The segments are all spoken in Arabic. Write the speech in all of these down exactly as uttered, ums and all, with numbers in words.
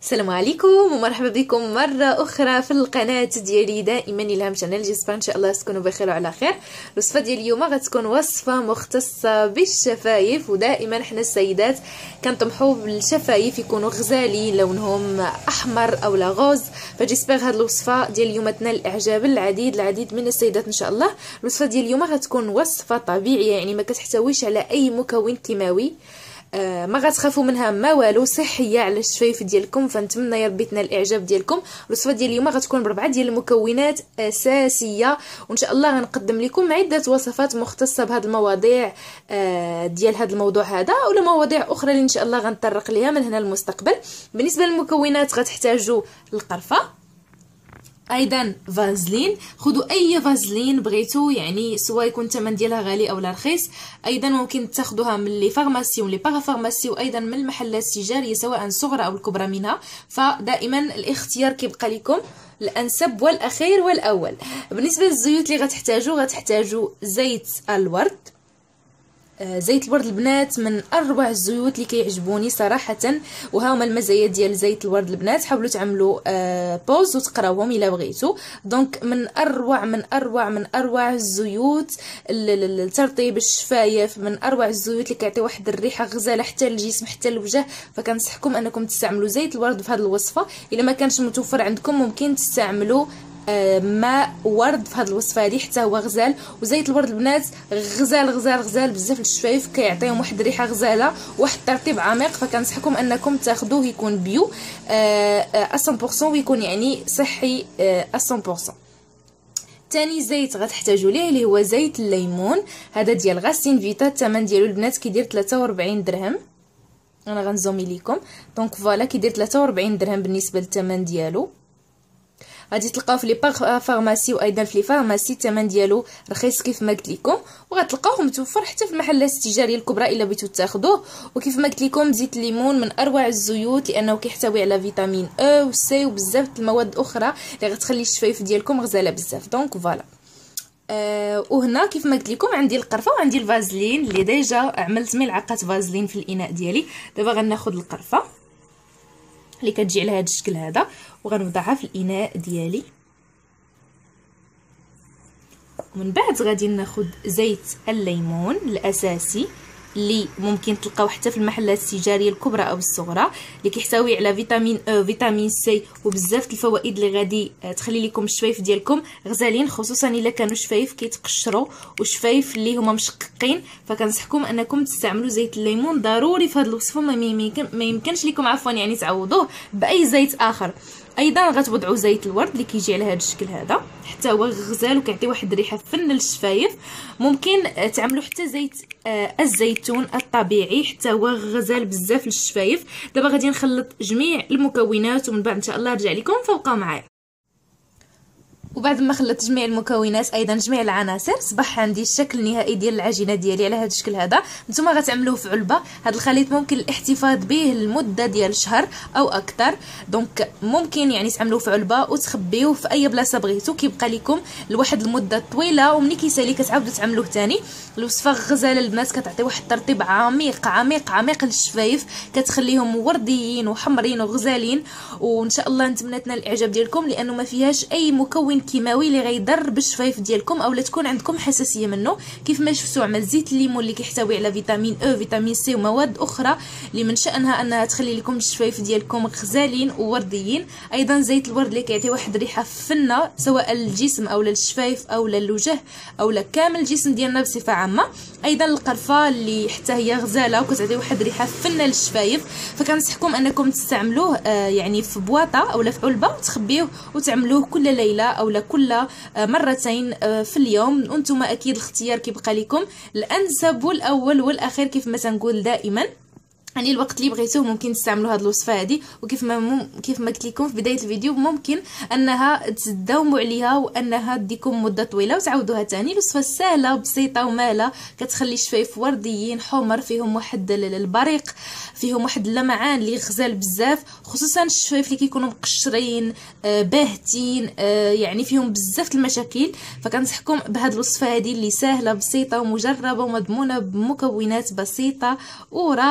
السلام عليكم ومرحبا بكم مره اخرى في القناه ديالي دائما الهام شانيل. جيسبر ان شاء الله تكونوا بخير وعلى خير. الوصفه ديال اليوم غتكون وصفه مختصه بالشفايف، ودائما حنا السيدات كنطمحوا بالشفايف يكونوا غزالين لونهم احمر او لا غوز، فجيسبر هذه الوصفه ديال اليوم تنال الاعجاب العديد العديد من السيدات ان شاء الله. الوصفه ديال اليوم غتكون وصفه طبيعيه، يعني ما كتحتويش على اي مكون كيماوي، آه ما غتخافوا منها ما والو، صحيه على الشفايف ديالكم، فنتمنى يا ربي تنال الاعجاب ديالكم. الوصفه ديال اليوم غتكون بربعه ديال المكونات اساسيه، وان شاء الله غنقدم لكم عده وصفات مختصه بهذه المواضيع آه ديال هذا الموضوع هذا، او مواضيع اخرى اللي ان شاء الله غنطرق ليها من هنا المستقبل. بالنسبه للمكونات غتحتاجوا القرفه، ايضا فازلين، خذوا اي فازلين بغيتو، يعني سواء يكون الثمن ديالها غالي او لا رخيص. ايضا ممكن تاخذوها من لي فارماسي ولي بارافارماسي، وايضا من المحلات التجاريه سواء الصغرى او الكبرى منها، فدائما الاختيار كيبقى لكم الانسب والاخير والاول. بالنسبه للزيوت اللي غتحتاجوا غتحتاجوا زيت الورد، زيت الورد البنات من اروع الزيوت اللي كيعجبوني صراحه، وها هما المزايا ديال زيت الورد البنات. حاولوا تعملوا بوز وتقراوهم الا بغيتوا. دونك من اروع من اروع من اروع الزيوت لترطيب الشفايف، من اروع الزيوت اللي كيعطي واحد الريحه غزاله حتى للجسم حتى للوجه، فكنصحكم انكم تستعملوا زيت الورد في هذه الوصفه. الا ما كانش متوفر عندكم ممكن تستعملوا ماء ورد في هذه الوصفه هذه، حتى هو غزال. وزيت الورد البنات غزال غزال غزال بزاف للشفايف، كيعطيهم واحد الريحه غزاله واحد الترطيب عميق، فكنصحكم انكم تاخذوه يكون بيو مية بالمية ويكون يعني صحي مية بالمية. تاني زيت غتحتاجوا ليه اللي هو زيت الليمون، هذا ديال غاسين فيتا، الثمن ديالو البنات كيدير ثلاثة وأربعين درهم، انا غنزومي لكم. دونك فوالا كيدير ثلاثة وأربعين درهم بالنسبه للثمن ديالو. غادي تلقاو في لي فارماسي وايضا في لي فارماسي الثمن ديالو رخيص كيف ما قلت لكم، وغتلقاوه متوفر حتى في المحلات التجاريه الكبرى الا بغيتو تاخذوه. وكيف ما قلت لكم زيت الليمون من اروع الزيوت، لانه كيحتوي على فيتامين او وسي وبزاف د المواد الاخرى اللي غتخلي الشفايف ديالكم غزاله بزاف. دونك فوالا أه وهنا كيف ما قلت لكم عندي القرفه وعندي الفازلين اللي ديجا عملت ملعقه فازلين في الاناء ديالي. دابا غناخذ القرفه اللي كتجي على هذا الشكل هذا وغنوضعها في الاناء ديالي، ومن بعد غادي ناخذ زيت الليمون الاساسي اللي ممكن تلقاو حتى في المحلات التجاريه الكبرى او الصغرى، اللي كيحتوي على فيتامين او فيتامين سي وبزاف الفوائد اللي غادي تخلي لكم الشفايف ديالكم غزالين، خصوصا الا كانوا شفايف كيتقشروا وشفايف اللي هما مشققين. فكنصحكم انكم تستعملوا زيت الليمون ضروري في هذه الوصفه، ما يمكنش لكم عفوا يعني تعوضوه باي زيت اخر. ايضا غتوضعوا زيت الورد اللي كيجي على هذا الشكل هذا، حتى هو غزال وكيعطي واحد الريحه فن للشفايف. ممكن تعملوا حتى زيت آه الزيتون الطبيعي، حتى هو غزال بزاف للشفايف. دابا غادي نخلط جميع المكونات ومن بعد ان شاء الله نرجع لكم، فبقاو معايا. وبعد ما خلطت جميع المكونات ايضا جميع العناصر، صبح عندي الشكل النهائي ديال العجينه ديالي على هذا الشكل هذا. نتوما غتعملوه في علبه. هذا الخليط ممكن الاحتفاظ به لمده ديال شهر او اكثر، دونك ممكن يعني تعملوه في علبه وتخبيوه في اي بلاصه بغيتو، كيبقى لكم لواحد المده طويله، وملي كيسالي كتعاودوا تعملوه ثاني. الوصفه غزاله البنات، كتعطي واحد الترطيب عميق عميق عميق للشفايف، كتخليهم ورديين وحمرين وغزالين، وان شاء الله نتمنى تنال الاعجاب ديالكم، لانه ما فيهاش اي مكون كيماوي اللي غيضر بالشفايف ديالكم او لا تكون عندكم حساسيه منه. كيف ما شفتوا عمل زيت الليمون اللي كيحتوي على فيتامين او فيتامين سي ومواد اخرى اللي من شانها انها تخلي لكم الشفايف ديالكم غزالين وورديين. ايضا زيت الورد اللي كيعطي واحد الريحه فنه سواء للجسم او للشفايف او للوجه او لكامل الجسم ديالنا بصفه عامه. ايضا القرفه اللي حتى هي غزاله وكتعطي واحد الريحه فنه للشفايف، فكنصحكم انكم تستعملوه آه يعني في بواطه او في علبه وتخبيوه وتعملوه كل ليله او كل مرتين في اليوم. وانتم اكيد الاختيار كيبقى لكم الانسب والاول والاخير، كيف ما تنقول دائما، يعني الوقت اللي بغيتوه ممكن تستعملوا هذه الوصفه هذه. وكيف ما مم... كيف ما قلت لكم في بدايه الفيديو، ممكن انها تداوموا عليها وانها تديكم مده طويله وتعاودوها ثاني. الوصفه سهله بسيطه وماله، كتخلي الشفايف ورديين حمر، فيهم واحد البريق، فيهم واحد اللمعان اللي غزال بزاف، خصوصا الشفايف اللي كيكونوا مقشرين آه باهتين آه يعني فيهم بزاف المشاكل. فكنصحكم بهذه الوصفه هذه اللي سهله بسيطه ومجربه ومضمونه بمكونات بسيطه ورائعه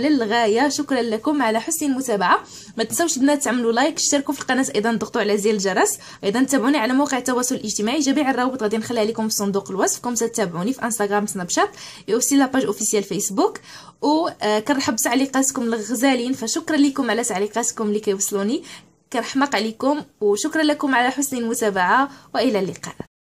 للغايه. شكرا لكم على حسن المتابعه. ما تنسوش البنات تعملوا لايك، اشتركوا في القناه، ايضا ضغطوا على زر الجرس، ايضا تابعوني على مواقع التواصل الاجتماعي. جميع الروابط غادي نخليها لكم في صندوق الوصف. كم تتابعوني في انستغرام، سناب شات، اوسي لاباج اوفيسيال فيسبوك. وكنرحب بتعليقاتكم الغزالين، فشكرا لكم على تعليقاتكم اللي كيوصلوني، كنحماق عليكم، وشكرا لكم على حسن المتابعه، والى اللقاء.